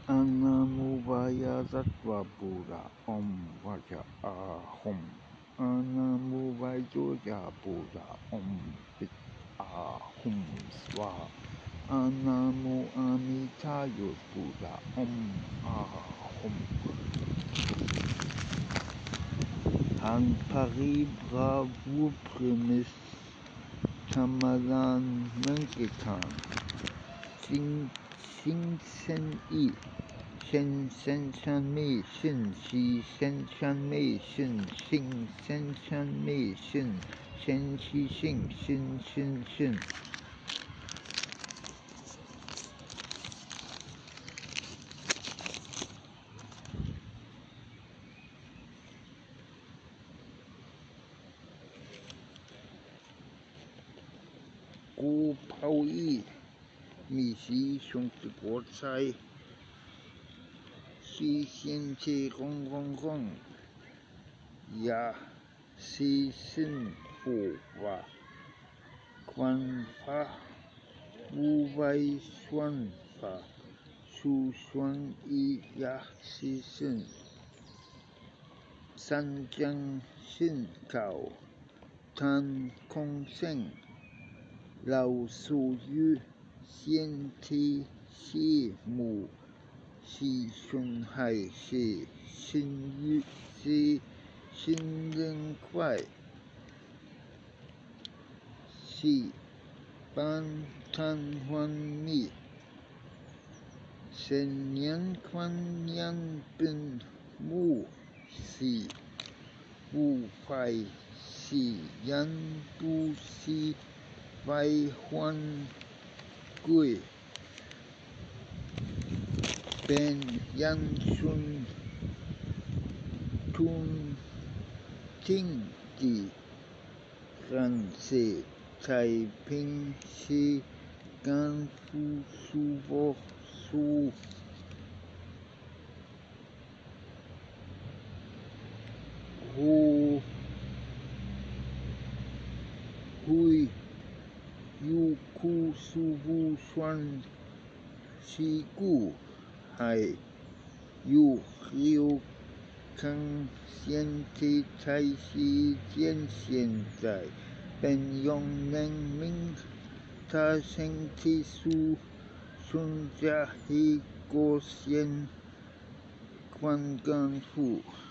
Namo Vaya Sattva Buddha Om Vaja Ahom. Namo Vajoja Buddha Om Vit Ahom Swa. Namo Amitayo Buddha Om Ahom. Han Paribra Premis Tamalan Nankikan. Sing Sen Yi. 先生昧性息，先生昧性性，先生昧性先息性心心性。古抛逸，米西兄弟国菜。西先气轰轰轰，呀，西生火法，官法，无外算法，数算一呀西生，三江信考，贪空性，老属于先体西母。是损害是信誉是信任快是半贪欢蜜千年宽年本母是不坏是人不是外患贵เป็นยันชุนทุนทิ้งจีกันเสไทยพิงชีกันฟูสูโวสูหุยยูคูสูบูชวนชีกูให้อยู่เรียวคังเสียนที่ไทยชีเจียนเสียนใจเป็นยองแมงมิงถ้าเสียงที่สูสุนจะให้โกเสียนควันกันฟู